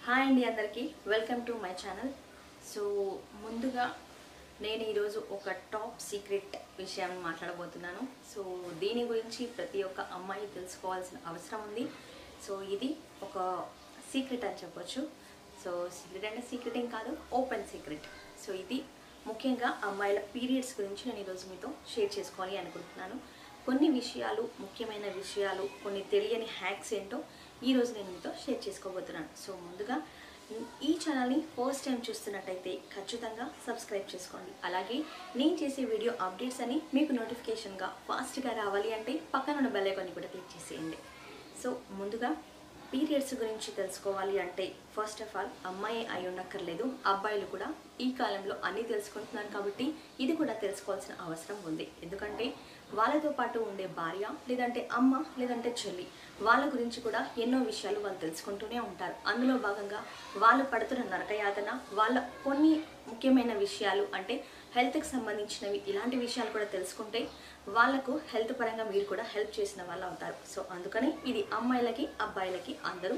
Hi అండి అందరికీ welcome to my channel. So ముందుగా నేను ఈరోజు ఒక టాప్ సీక్రెట్ విషయాన్ని మాట్లాడబోతున్నాను. సో దీని గురించి ప్రతి ఒక్క అమ్మాయి తెలుసుకోవాల్సిన అవసరం ఉంది. సో ఇది ఒక సీక్రెట్ అని చెప్పొచ్చు. సో సీక్రెట్ అంటే సీక్రెట్ ఏం కాదు, ఓపెన్ సీక్రెట్. సో ఇది ముఖ్యంగా అమ్మాయిల పీరియడ్స్ గురించి నేను ఈరోజు మీతో షేర్ చేసుకోవాలి అనుకుంటున్నాను. కొన్ని విషయాలు, ముఖ్యమైన విషయాలు, కొన్ని తెలియని హ్యాక్స్ ఏంటో ఈరోజు నేను మీతో షేర్ చేసుకోబోతున్నాను. సో ముందుగా ఈ ఛానల్ని ఫస్ట్ టైం చూస్తున్నట్టయితే ఖచ్చితంగా సబ్స్క్రైబ్ చేసుకోండి. అలాగే నేను చేసే వీడియో అప్డేట్స్ అని మీకు నోటిఫికేషన్గా ఫాస్ట్గా రావాలి అంటే పక్కన ఉన్న బెల్ ఐకాన్ని కూడా క్లిక్ చేసేయండి. సో ముందుగా పీరియడ్స్ గురించి తెలుసుకోవాలి అంటే ఫస్ట్ ఆఫ్ ఆల్ అమ్మాయి అయి ఉండక్కర్లేదు, అబ్బాయిలు కూడా ఈ కాలంలో అన్నీ తెలుసుకుంటున్నారు. కాబట్టి ఇది కూడా తెలుసుకోవాల్సిన అవసరం ఉంది. ఎందుకంటే వాళ్ళతో పాటు ఉండే భార్య, లేదంటే అమ్మ, లేదంటే చెల్లి, వాళ్ళ గురించి కూడా ఎన్నో విషయాలు వాళ్ళు తెలుసుకుంటూనే ఉంటారు. అందులో భాగంగా వాళ్ళు పడుతున్న నరకయాతన, వాళ్ళ కొన్ని ముఖ్యమైన విషయాలు అంటే హెల్త్కి సంబంధించినవి, ఇలాంటి విషయాలు కూడా తెలుసుకుంటే వాళ్ళకు హెల్త్ పరంగా మీరు కూడా హెల్ప్ చేసిన వాళ్ళు అవుతారు. సో అందుకని ఇది అమ్మాయిలకి, అబ్బాయిలకి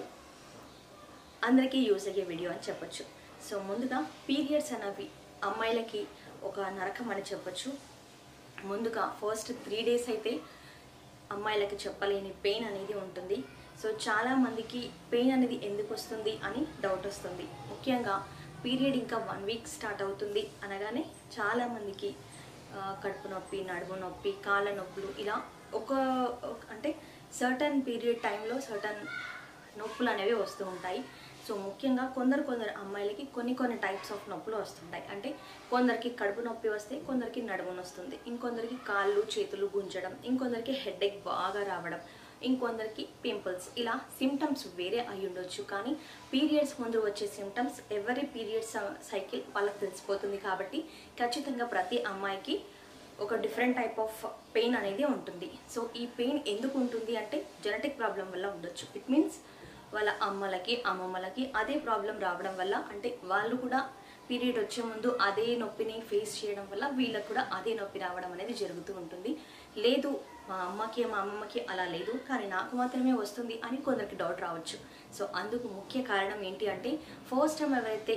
అందరికీ యూజ్ అయ్యే వీడియో అని చెప్పొచ్చు. సో ముందుగా పీరియడ్స్ అనేవి అమ్మాయిలకి ఒక నరకం అని చెప్పొచ్చు. ముందుగా ఫస్ట్ 3 days అయితే అమ్మాయిలకి చెప్పలేని పెయిన్ అనేది ఉంటుంది. సో చాలామందికి పెయిన్ అనేది ఎందుకు వస్తుంది అని డౌట్ వస్తుంది. ముఖ్యంగా పీరియడ్ ఇంకా 1 week స్టార్ట్ అవుతుంది అనగానే చాలామందికి కడుపు నొప్పి, నడుము నొప్పి, కాళ్ళ నొప్పులు, ఇలా అంటే సర్టన్ పీరియడ్ టైంలో సర్టన్ నొప్పులు అనేవి వస్తూ ఉంటాయి. సో ముఖ్యంగా కొందరు అమ్మాయిలకి కొన్ని టైప్స్ ఆఫ్ నొప్పులు వస్తుంటాయి. అంటే కొందరికి కడుపు నొప్పి వస్తే, కొందరికి నడుము వస్తుంది, ఇంకొందరికి కాళ్ళు చేతులు గుంజడం, ఇంకొందరికి హెడేక్ బాగా రావడం, ఇంకొందరికి పింపుల్స్, ఇలా సిమ్టమ్స్ వేరే అయి ఉండొచ్చు. కానీ పీరియడ్స్ ముందు వచ్చే సిమ్టమ్స్ ఎవరి పీరియడ్స్ సైకిల్ వాళ్ళకి తెలిసిపోతుంది. కాబట్టి ఖచ్చితంగా ప్రతి అమ్మాయికి ఒక డిఫరెంట్ టైప్ ఆఫ్ పెయిన్ అనేది ఉంటుంది. సో ఈ పెయిన్ ఎందుకు ఉంటుంది అంటే జెనెటిక్ ప్రాబ్లం వల్ల ఉండొచ్చు. ఇట్ మీన్స్ వాళ్ళ అమ్మలకి, అమ్మమ్మలకి అదే ప్రాబ్లం రావడం వల్ల, అంటే వాళ్ళు కూడా పీరియడ్ వచ్చే ముందు అదే నొప్పిని ఫేస్ చేయడం వల్ల వీళ్ళకు కూడా అదే నొప్పి రావడం అనేది జరుగుతూ ఉంటుంది. లేదు మా అమ్మకి, మా అమ్మమ్మకి అలా లేదు, కానీ నాకు మాత్రమే వస్తుంది అని కొందరికి డౌట్ రావచ్చు. సో అందుకు ముఖ్య కారణం ఏంటి అంటే ఫస్ట్ టైం ఎవరైతే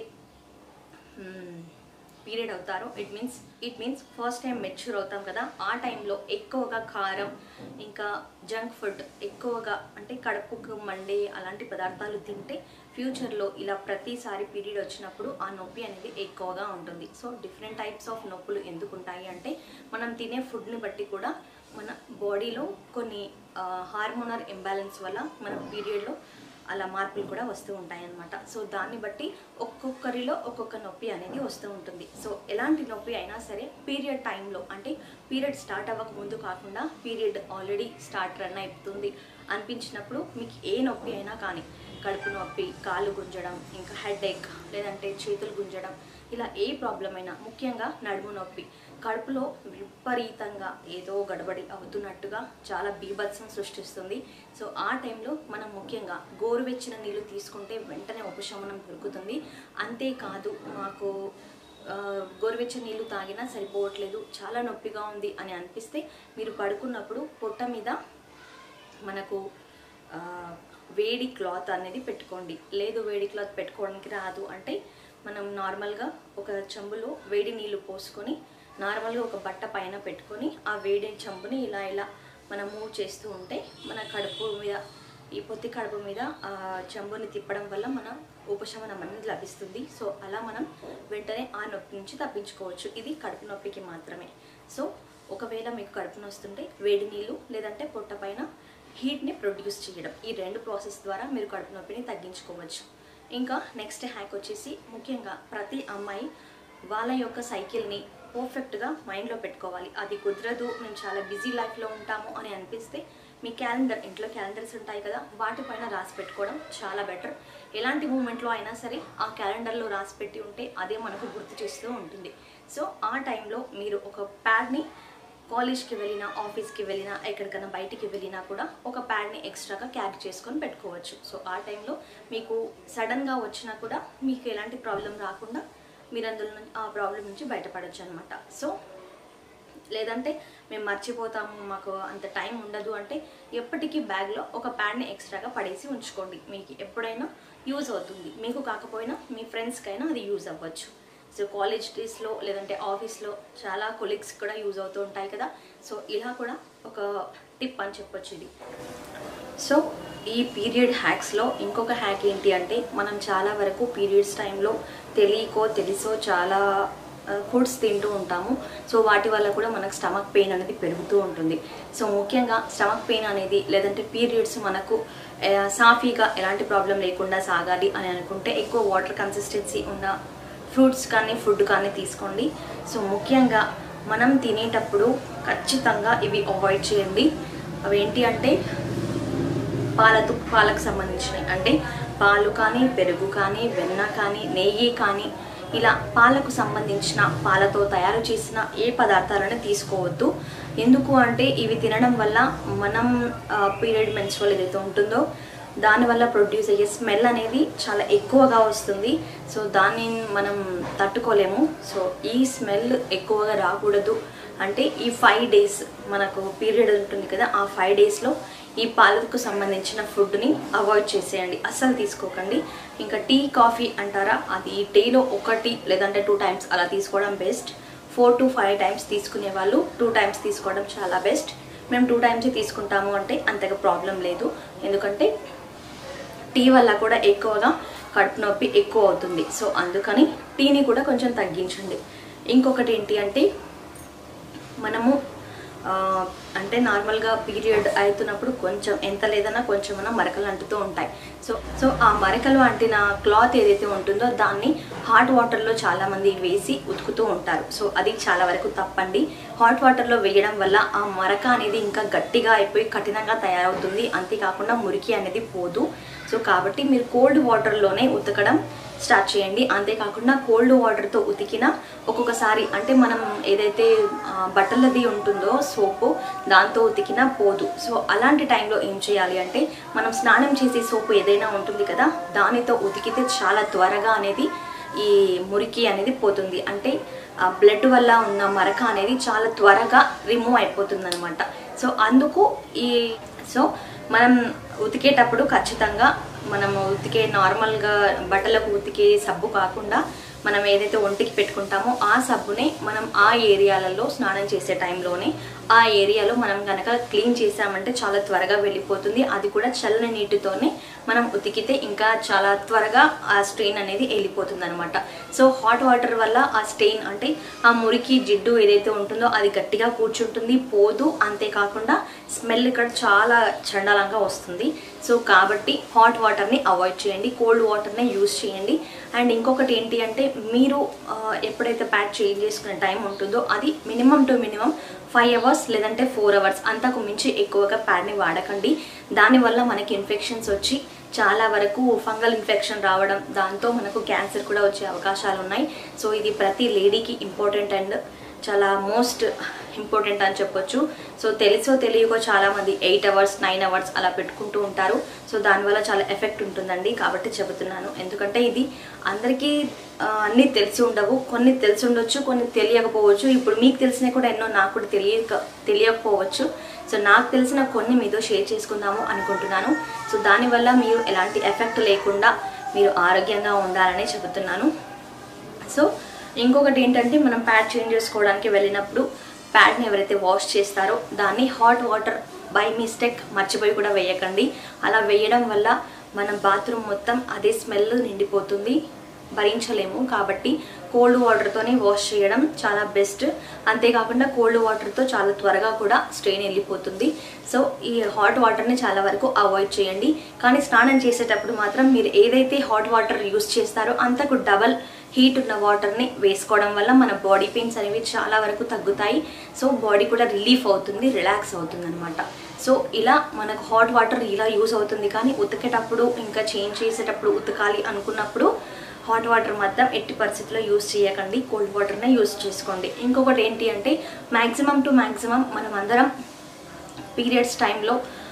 పీరియడ్ అవుతారో, it means first time mature అవుతాం కదా, ఆ టైంలో ఎక్కువగా కారం, ఇంకా జంక్ ఫుడ్ ఎక్కువగా, అంటే కడుపుకు మండే అలాంటి పదార్థాలు తింటే ఫ్యూచర్లో ఇలా ప్రతిసారి పీరియడ్ వచ్చినప్పుడు ఆ నొప్పి అనేది ఎక్కువగా ఉంటుంది. సో డిఫరెంట్ టైప్స్ ఆఫ్ నొప్పులు ఎందుకు ఉంటాయి అంటే మనం తినే ఫుడ్ని బట్టి కూడా మన బాడీలో కొన్ని హార్మోనల్ ఇంబ్యాలెన్స్ వల్ల మన పీరియడ్లో అలా మార్పులు కూడా వస్తూ ఉంటాయి అన్నమాట. సో దాన్ని బట్టి ఒక్కొక్కరిలో ఒక్కొక్క నొప్పి అనేది వస్తూ ఉంటుంది. సో ఎలాంటి నొప్పి అయినా సరే పీరియడ్ టైంలో, అంటే పీరియడ్ స్టార్ట్ అవ్వక ముందు కాకుండా పీరియడ్ ఆల్రెడీ రన్ అవుతుంది అనిపించినప్పుడు మీకు ఏ నొప్పి అయినా కానీ, కడుపు నొప్పి, కాళ్ళు గుంజడం, ఇంకా హెడేక్, లేదంటే చేతులు గుంజడం, ఇలా ఏ ప్రాబ్లం అయినా, ముఖ్యంగా నడుము నొప్పి, కడుపులో విపరీతంగా ఏదో గడబడి అవుతున్నట్టుగా చాలా బీభత్సం సృష్టిస్తుంది. సో ఆ టైంలో మనం ముఖ్యంగా గోరువెచ్చిన నీళ్ళు తీసుకుంటే వెంటనే ఉపశమనం దొరుకుతుంది. అంతేకాదు మాకు గోరువెచ్చని నీళ్ళు తాగినా సరిపోవట్లేదు, చాలా నొప్పిగా ఉంది అని అనిపిస్తే మీరు పడుకున్నప్పుడు పొట్ట మీద మనకు వేడి క్లాత్ అనేది పెట్టుకోండి. లేదు వేడి క్లాత్ పెట్టుకోవడానికి రాదు అంటే మనం నార్మల్గా ఒక చెంబులో వేడి నీళ్ళు పోసుకొని నార్మల్గా ఒక బట్ట పైన పెట్టుకొని ఆ వేడి చెంబుని ఇలా మనం మూవ్ చేస్తూ ఉంటే మన కడుపు మీద, ఈ పొత్తి కడుపు మీద ఆ చెంబుని తిప్పడం వల్ల మన ఉపశమనం అనేది లభిస్తుంది. సో అలా మనం వెంటనే ఆ నొప్పి నుంచి తప్పించుకోవచ్చు. ఇది కడుపు నొప్పికి మాత్రమే. సో ఒకవేళ మీకు కడుపు నొస్తుంటే వేడి నీళ్ళు, లేదంటే పొట్ట పైన హీట్ని ప్రొడ్యూస్ చేయడం, ఈ 2 ప్రాసెస్ ద్వారా మీరు కడుపు నొప్పిని తగ్గించుకోవచ్చు. ఇంకా నెక్స్ట్ హ్యాక్ వచ్చేసి, ముఖ్యంగా ప్రతి అమ్మాయి వాళ్ళ యొక్క సైకిల్ని పర్ఫెక్ట్గా మైండ్లో పెట్టుకోవాలి. అది కుదరదు, మేము చాలా బిజీ లైఫ్లో ఉంటాము అని అనిపిస్తే మీ క్యాలెండర్, ఇంట్లో క్యాలెండర్స్ ఉంటాయి కదా, వాటిపైన రాసి పెట్టుకోవడం చాలా బెటర్. ఎలాంటి మూమెంట్లో అయినా సరే ఆ క్యాలెండర్లో రాసి పెట్టి ఉంటే అదే మనకు గుర్తు చేస్తూ ఉంటుంది. సో ఆ టైంలో మీరు ఒక ప్యాడ్ని, కాలేజ్కి వెళ్ళినా, ఆఫీస్కి వెళ్ళినా, ఎక్కడికైనా బయటికి వెళ్ళినా కూడా ఒక ప్యాడ్ని ఎక్స్ట్రాగా క్యారీ చేసుకొని పెట్టుకోవచ్చు. సో ఆ టైంలో మీకు సడన్గా వచ్చినా కూడా మీకు ఎలాంటి ప్రాబ్లం రాకుండా మీరు అందులో ఆ ప్రాబ్లం నుంచి బయటపడవచ్చు అనమాట. సో లేదంటే మేము మర్చిపోతాము, మాకు అంత టైం ఉండదు అంటే ఎప్పటికీ బ్యాగ్లో ఒక ప్యాడ్ని ఎక్స్ట్రాగా పడేసి ఉంచుకోండి. మీకు ఎప్పుడైనా యూజ్ అవుతుంది. మీకు కాకపోయినా మీ ఫ్రెండ్స్కైనా అది యూజ్ అవ్వచ్చు. సో కాలేజ్ డేస్లో లేదంటే ఆఫీస్లో చాలా కొలీగ్స్ కూడా యూజ్ అవుతూ ఉంటాయి కదా. సో ఇలా కూడా ఒక టిప్ అని చెప్పొచ్చు ఇది. సో ఈ పీరియడ్ హ్యాక్స్లో ఇంకొక హ్యాక్ ఏంటి అంటే, మనం చాలా వరకు పీరియడ్స్ టైంలో తెలియకో తెలుసో చాలా ఫుడ్స్ తింటూ ఉంటాము. సో వాటి వల్ల కూడా మనకు స్టమక్ పెయిన్ అనేది పెరుగుతూ ఉంటుంది. సో ముఖ్యంగా స్టమక్ పెయిన్ అనేది లేదంటే పీరియడ్స్ మనకు సాఫీగా ఎలాంటి ప్రాబ్లం లేకుండా సాగాలి అని అనుకుంటే ఎక్కువ వాటర్ కన్సిస్టెన్సీ ఉన్న ఫ్రూట్స్ కానీ ఫుడ్ కానీ తీసుకోండి. సో ముఖ్యంగా మనం తినేటప్పుడు ఖచ్చితంగా ఇవి అవాయిడ్ చేయండి. అవి ఏంటి అంటే పాలకు సంబంధించినవి, అంటే పాలు కానీ పెరుగు కానీ వెన్న కానీ నెయ్యి కానీ ఇలా పాలకు సంబంధించిన పాలతో తయారు చేసిన ఏ పదార్థాలను తీసుకోవద్దు. ఎందుకు అంటే ఇవి తినడం వల్ల మనం పీరియడ్ మెన్స్ట్రువల్ ఏదైతే ఉంటుందో దానివల్ల ప్రొడ్యూస్ అయ్యే స్మెల్ అనేది చాలా ఎక్కువగా వస్తుంది. సో దాన్ని మనం తట్టుకోలేము. సో ఈ స్మెల్ ఎక్కువగా రాకూడదు అంటే ఈ 5 days మనకు పీరియడ్ ఉంటుంది కదా, ఆ 5 daysలో ఈ పాలకు సంబంధించిన ఫుడ్ని అవాయిడ్ చేసేయండి, అస్సలు తీసుకోకండి. ఇంకా టీ కాఫీ అంటారా, అది డేలో 1 లేదంటే 2 times అలా తీసుకోవడం బెస్ట్. 4 to 5 times తీసుకునే వాళ్ళు 2 times తీసుకోవడం చాలా బెస్ట్. మేము 2 times తీసుకుంటాము అంటే అంతగా ప్రాబ్లం లేదు, ఎందుకంటే టీ వల్ల కూడా ఎక్కువగా కడుపు నొప్పి ఎక్కువ అవుతుంది. సో అందుకని టీని కూడా కొంచెం తగ్గించండి. ఇంకొకటి ఏంటి అంటే, మనము అంటే నార్మల్గా పీరియడ్ అవుతున్నప్పుడు కొంచెం ఎంత లేదన్నా కొంచెమన్నా మరకలు అంటుతూ ఉంటాయి. సో ఆ మరకలు అంటిన క్లాత్ ఏదైతే ఉంటుందో దాన్ని హాట్ వాటర్లో చాలామంది వేసి ఉతుకుతూ ఉంటారు. సో అది చాలా వరకు తప్పండి. హాట్ వాటర్లో వేయడం వల్ల ఆ మరక అనేది ఇంకా గట్టిగా అయిపోయి కఠినంగా తయారవుతుంది, అంతేకాకుండా మురికి అనేది పోదు. సో కాబట్టి మీరు కోల్డ్ వాటర్లోనే ఉతకడం స్టార్ట్ చేయండి. అంతేకాకుండా కోల్డ్ వాటర్తో ఉతికిన ఒక్కొక్కసారి అంటే మనం ఏదైతే బట్టలది ఉంటుందో సోపు దాంతో ఉతికినా పోదు. సో అలాంటి టైంలో ఏం చేయాలి అంటే, మనం స్నానం చేసే సోపు ఏదైనా ఉంటుంది కదా, దానితో ఉతికితే చాలా త్వరగా అనేది ఈ మురికి అనేది పోతుంది. అంటే బ్లడ్ వల్ల ఉన్న మరక అనేది చాలా త్వరగా రిమూవ్ అయిపోతుంది అనమాట. సో అందుకు సో మనం ఉతికేటప్పుడు ఖచ్చితంగా మనము ఉతికే నార్మల్గా బట్టలకు ఉతికే సబ్బు కాకుండా మనం ఏదైతే ఒంటికి పెట్టుకుంటామో ఆ సబ్బునే మనం ఆ ఏరియాలలో స్నానం చేసే టైంలోనే ఆ ఏరియాలో మనం కనుక క్లీన్ చేసామంటే చాలా త్వరగా వెళ్ళిపోతుంది. అది కూడా చల్లని నీటితోనే మనం ఉతికితే ఇంకా చాలా త్వరగా ఆ స్టెయిన్ అనేది వెళ్ళిపోతుంది అనమాట. సో హాట్ వాటర్ వల్ల ఆ స్టెయిన్ అంటే ఆ మురికి జిడ్డు ఏదైతే ఉంటుందో అది గట్టిగా కూర్చుంటుంది, పోదు. అంతేకాకుండా స్మెల్ ఇక్కడ చాలా చండాలంగా వస్తుంది. సో కాబట్టి హాట్ వాటర్ని అవాయిడ్ చేయండి, కోల్డ్ వాటర్ని యూజ్ చేయండి. అండ్ ఇంకొకటి ఏంటి అంటే, మీరు ఎప్పుడైతే ప్యాడ్ చేంజ్ చేసుకునే టైం ఉంటుందో అది మినిమం టు మినిమం 5 hours లేదంటే 4 hours, అంతకు మించి ఎక్కువగా ప్యాడ్ని వాడకండి. దానివల్ల మనకి ఇన్ఫెక్షన్స్ వచ్చి చాలా వరకు ఫంగల్ ఇన్ఫెక్షన్ రావడం, దాంతో మనకు క్యాన్సర్ కూడా వచ్చే అవకాశాలు ఉన్నాయి. సో ఇది ప్రతి లేడీకి ఇంపార్టెంట్ అండ్ చాలా మోస్ట్ ఇంపార్టెంట్ అని చెప్పొచ్చు. సో తెలుసో తెలియకో చాలామంది 8 hours 9 hours అలా పెట్టుకుంటూ ఉంటారు. సో దానివల్ల చాలా ఎఫెక్ట్ ఉంటుందండి, కాబట్టి చెబుతున్నాను. ఎందుకంటే ఇది అందరికీ అన్నీ తెలిసి ఉండవు, కొన్ని తెలిసి ఉండొచ్చు, కొన్ని తెలియకపోవచ్చు. ఇప్పుడు మీకు తెలిసినవి కూడా ఎన్నో నాకు కూడా తెలియకపోవచ్చు. సో నాకు తెలిసిన కొన్ని మీతో షేర్ చేసుకుందాము అనుకుంటున్నాను. సో దానివల్ల మీరు ఎలాంటి ఎఫెక్ట్ లేకుండా మీరు ఆరోగ్యంగా ఉండాలని చెబుతున్నాను. సో ఇంకొకటి ఏంటంటే, మనం ప్యాడ్ చేంజ్ చేసుకోవడానికి వెళ్ళినప్పుడు ప్యాడ్ని ఎవరైతే వాష్ చేస్తారో దాన్ని హాట్ వాటర్ బై మిస్టేక్ మర్చిపోయి కూడా వేయకండి. అలా వేయడం వల్ల మన బాత్రూమ్ మొత్తం అదే స్మెల్ నిండిపోతుంది, భరించలేము. కాబట్టి కోల్డ్ వాటర్తోనే వాష్ చేయడం చాలా బెస్ట్. అంతేకాకుండా కోల్డ్ వాటర్తో చాలా త్వరగా కూడా స్ట్రెయిన్ వెళ్ళిపోతుంది. సో ఈ హాట్ వాటర్ని చాలా వరకు అవాయిడ్ చేయండి. కానీ స్నానం చేసేటప్పుడు మాత్రం మీరు ఏదైతే హాట్ వాటర్ యూస్ చేస్తారో అంతకు డబల్ హీట్ ఉన్న వాటర్ని వేసుకోవడం వల్ల మన బాడీ పెయిన్స్ అనేవి చాలా వరకు తగ్గుతాయి. సో బాడీ కూడా రిలీఫ్ అవుతుంది, రిలాక్స్ అవుతుంది అనమాట. సో ఇలా మనకు హాట్ వాటర్ ఇలా యూస్ అవుతుంది. కానీ ఉతికేటప్పుడు ఇంకా చేంజ్ చేసేటప్పుడు ఉతకాలి అనుకున్నప్పుడు హాట్ వాటర్ మాత్రం ఎట్టి పరిస్థితుల్లో యూస్ చేయకండి, కోల్డ్ వాటర్నే యూస్ చేసుకోండి. ఇంకొకటి ఏంటి అంటే, మ్యాక్సిమం టు మ్యాక్సిమం మనం అందరం పీరియడ్స్ టైంలో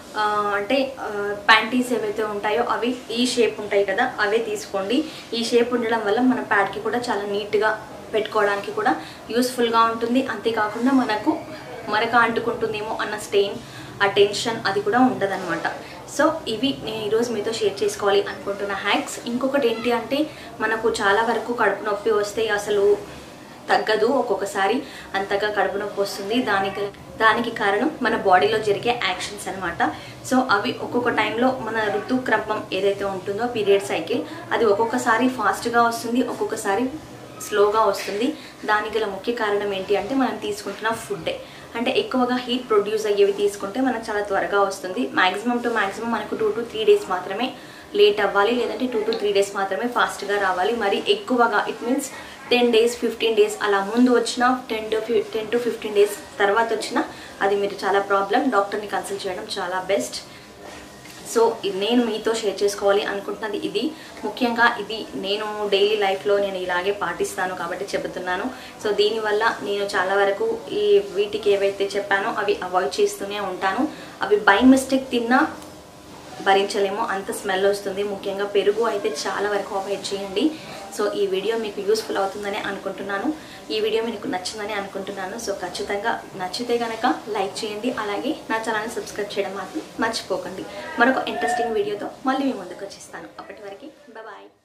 అంటే ప్యాంటీస్ ఏవైతే ఉంటాయో అవి ఈ షేప్ ఉంటాయి కదా, అవే తీసుకోండి. ఈ షేప్ ఉండడం వల్ల మన ప్యాడ్కి కూడా చాలా నీట్గా పెట్టుకోవడానికి కూడా యూస్ఫుల్గా ఉంటుంది. అంతేకాకుండా మనకు మరక అంటుకుంటుందేమో అన్న స్టెయిన్, ఆ టెన్షన్ అది కూడా ఉండదన్నమాట. సో ఇవి నేను ఈరోజు మీతో షేర్ చేసుకోవాలి అనుకుంటున్న హ్యాక్స్. ఇంకొకటి ఏంటి అంటే మనకు చాలా వరకు కడుపు నొప్పి వస్తే అసలు తగ్గదు, ఒక్కొక్కసారి అంతగా కడుపు నొప్పి వస్తుంది. దానికి కారణం మన బాడీలో జరిగే యాక్షన్స్ అనమాట. సో అవి ఒక్కొక్క టైంలో మన ఋతుక్రమం ఏదైతే ఉంటుందో పీరియడ్ సైకిల్ అది ఒక్కొక్కసారి ఫాస్ట్గా వస్తుంది, ఒక్కొక్కసారి స్లోగా వస్తుంది. దానికి గల ముఖ్య కారణం ఏంటి అంటే మనం తీసుకుంటున్న ఫుడ్డే. అంటే ఎక్కువగా హీట్ ప్రొడ్యూస్ అయ్యేవి తీసుకుంటే మనకు చాలా త్వరగా వస్తుంది. మ్యాక్సిమం టు మ్యాక్సిమం మనకు 2 to 3 days మాత్రమే లేట్ అవ్వాలి, లేదంటే 2 to 3 days మాత్రమే ఫాస్ట్గా రావాలి. మరి ఎక్కువగా ఇట్ మీన్స్ 10 days 15 days అలా ముందు వచ్చినా 10 to 15 days తర్వాత వచ్చినా అది మీరు చాలా ప్రాబ్లం. డాక్టర్ని కన్సల్ట్ చేయడం చాలా బెస్ట్. సో నేను మీతో షేర్ చేసుకోవాలి అనుకుంటున్నది ఇది. ముఖ్యంగా ఇది నేను డైలీ లైఫ్లో నేను ఇలాగే పాటిస్తాను కాబట్టి చెబుతున్నాను. సో దీనివల్ల నేను చాలా వరకు వీటికి ఏవైతే చెప్పానో అవి అవాయిడ్ చేస్తూనే ఉంటాను. అవి బై మిస్టేక్ తిన్నా భరించలేము, అంత స్మెల్ వస్తుంది. ముఖ్యంగా పెరుగు అయితే చాలా వరకు అవాయిడ్ చేయండి. సో ఈ వీడియో మీకు యూస్ఫుల్ అవుతుందని అనుకుంటున్నాను. ఈ వీడియో మీకు నచ్చిందని అనుకుంటున్నాను. సో ఖచ్చితంగా నచ్చితే కనుక లైక్ చేయండి, అలాగే నా ఛానల్ని సబ్స్క్రైబ్ చేయడం మాత్రం మర్చిపోకండి. మరొక ఇంట్రెస్టింగ్ వీడియోతో మళ్ళీ మీ ముందుకు వచ్చేస్తాను. అప్పటి వరకు బాయ్.